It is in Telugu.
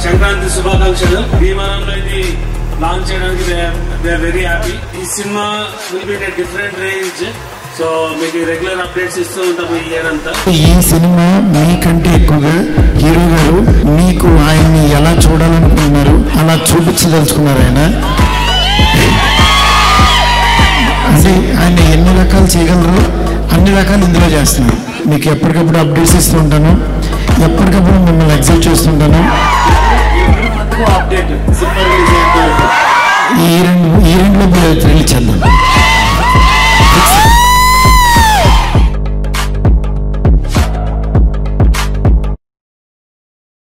సంక్రాంతి శుభాకాంక్షలు. భీమవరంలో ఇది లాంచ్ చేయడానికి దే ఆర్ వెరీ హ్యాపీ. ఈ cinema will be in different range. So మీకు రెగ్యులర్ అప్డేట్స్ ఇస్తూ ఉంటాము ఈ ఇయర్ అంతా. ఈ సినిమా మీకంటే ఎక్కువగా హీరో గారు మీకు ఆయన్ని ఎలా చూడాలనుకున్నారు అలా చూపించదలుచుకున్నారు. అంటే ఆయన ఎన్ని రకాలు చేయగలరు అన్ని రకాలు ఇందులో చేస్తున్నారు. మీకు ఎప్పటికప్పుడు అప్డేట్స్ ఇస్తూ ఉంటాను, ఎప్పటికప్పుడు మిమ్మల్ని ఎగ్జైట్ చేస్తుంటాను. ఈ రెండులో రిలీజ్ చేద్దాం.